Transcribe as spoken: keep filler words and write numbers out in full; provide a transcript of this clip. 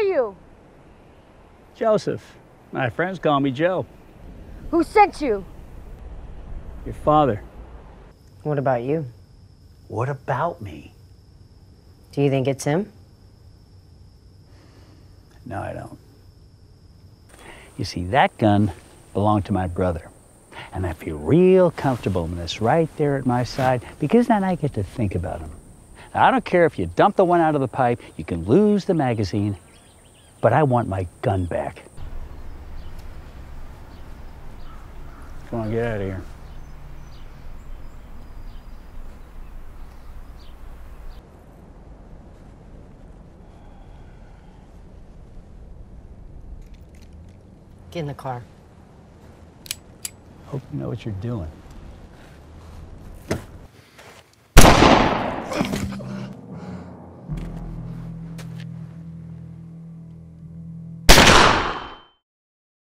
you? Joseph. My friends call me Joe. Who sent you? Your father. What about you? What about me? Do you think it's him? No, I don't. You see, that gun belonged to my brother. And I feel real comfortable when it's right there at my side, because then I get to think about him. Now, I don't care if you dump the one out of the pipe, you can lose the magazine, but I want my gun back. Come on, get out of here. Get in the car. Hope you know what you're doing.